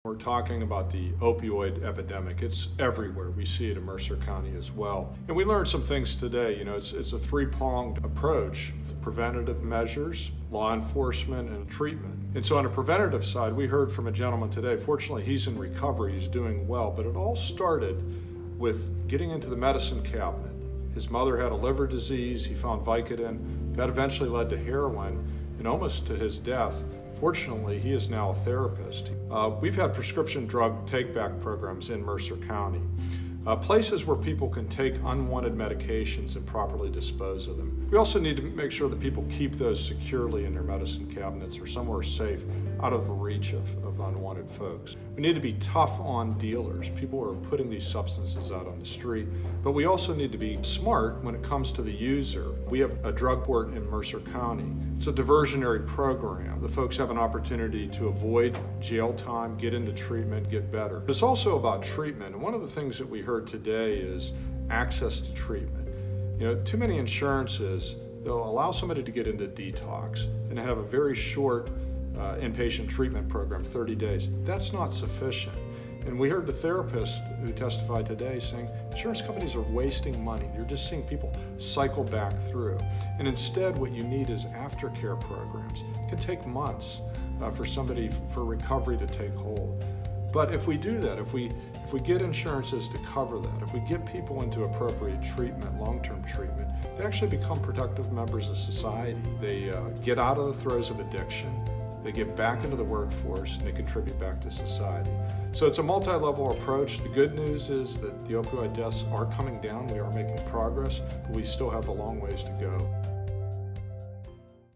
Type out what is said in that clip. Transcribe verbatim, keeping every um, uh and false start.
We're talking about the opioid epidemic. It's everywhere. We see it in Mercer County as well. And we learned some things today. You know, it's, it's a three-pronged approach: preventative measures, law enforcement, and treatment. And so on the preventative side, we heard from a gentleman today. Fortunately, he's in recovery. He's doing well. But it all started with getting into the medicine cabinet. His mother had a liver disease. He found Vicodin. That eventually led to heroin and almost to his death. Fortunately, he is now a therapist. Uh, we've had prescription drug take-back programs in Mercer County, uh, places where people can take unwanted medications and properly dispose of them. We also need to make sure that people keep those securely in their medicine cabinets or somewhere safe, out of the reach of, of unwanted folks. We need to be tough on dealers, people who are putting these substances out on the street, but we also need to be smart when it comes to the user. We have a drug court in Mercer County. It's a diversionary program. The folks have an opportunity to avoid jail time, get into treatment, get better. It's also about treatment, and one of the things that we heard today is access to treatment. You know, too many insurances, they'll allow somebody to get into detox and have a very short uh, inpatient treatment program, thirty days. That's not sufficient. And we heard the therapist who testified today saying insurance companies are wasting money. You're just seeing people cycle back through. And instead, what you need is aftercare programs. It can take months uh, for somebody, for recovery to take hold. But if we do that, if we, if we get insurances to cover that, if we get people into appropriate treatment, long-term treatment, they actually become productive members of society. They uh, get out of the throes of addiction, they get back into the workforce, and they contribute back to society. So it's a multi-level approach. The good news is that the opioid deaths are coming down. We are making progress, but we still have a long ways to go.